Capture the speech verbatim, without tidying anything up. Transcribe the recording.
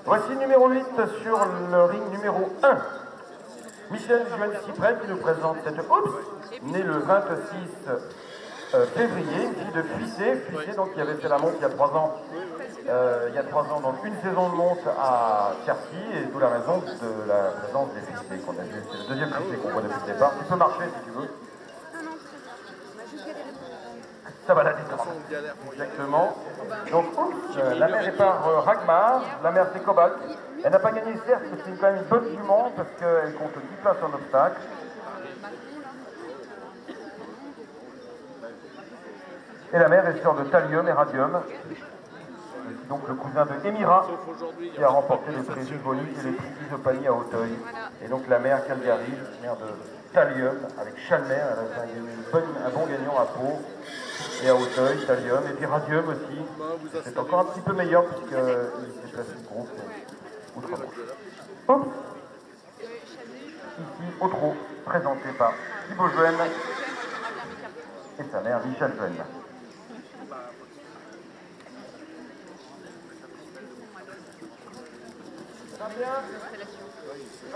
Voici numéro huit sur le ring numéro un. Michel Joanne Cyprès qui nous présente cette Oups, née le vingt-six février, une fille de Fuissé, Fuissé donc qui avait fait la monte il y a trois ans, euh, il y a trois ans, donc une saison de monte à Cercy, et d'où la raison de la présence des Fuissé qu'on a vu. C'est le deuxième Fuissé qu'on voit depuis le départ. Tu peux marcher si tu veux. Ça va la descendre. Exactement. Donc, oups, euh, la mère est par euh, Ragmar, la mère c'est Cobalt. Elle n'a pas gagné certes, mais c'est quand même une bonne jument parce qu'elle compte dix places en obstacle. Et la mère est sur de Thallium et Radium. Donc le cousin de Emira qui a remporté les prix du bonus et les prix d'Isopanie à Auteuil. Et donc la mère Calgary, mère de Thallium avec Chalmer, elle a une bonne, un bon gagnant à Pau et à Auteuil, Thallium, et puis Radium aussi. C'est encore un petit peu meilleur puisqu'il s'est placé le groupe outre-Manche. Hop. Ici, au trot, présenté par Thibaut Joëne et sa mère Michel Joëne. Ça va bien ?